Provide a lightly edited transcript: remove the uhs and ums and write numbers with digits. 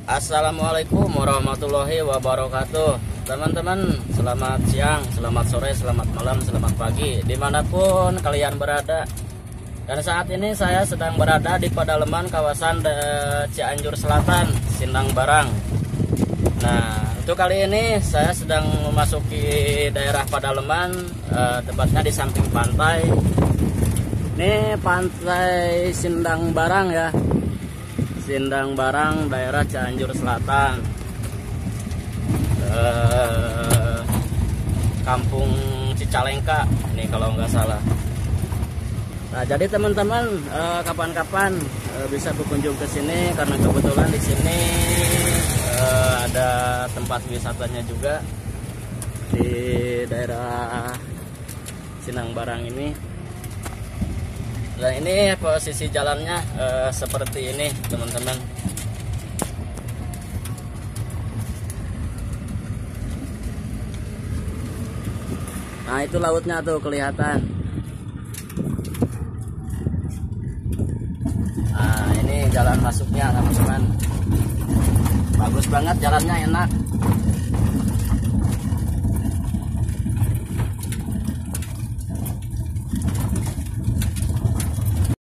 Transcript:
Assalamualaikum warahmatullahi wabarakatuh. Teman-teman, selamat siang, selamat sore, selamat malam, selamat pagi, dimanapun kalian berada. Dan saat ini saya sedang berada di pedalaman kawasan Cianjur Selatan, Sindang Barang. Nah, untuk kali ini saya sedang memasuki daerah pedalaman, tepatnya di samping pantai. Ini pantai Sindang Barang ya. Sindang Barang, daerah Cianjur Selatan, Kampung Cicalengka ini kalau nggak salah. Nah, jadi teman-teman kapan-kapan bisa berkunjung ke sini karena kebetulan di sini ada tempat wisatanya juga di daerah Sindang Barang ini. Nah, ini posisi jalannya seperti ini teman-teman. Nah, itu lautnya tuh kelihatan. Nah, ini jalan masuknya teman-teman. Bagus banget jalannya, enak.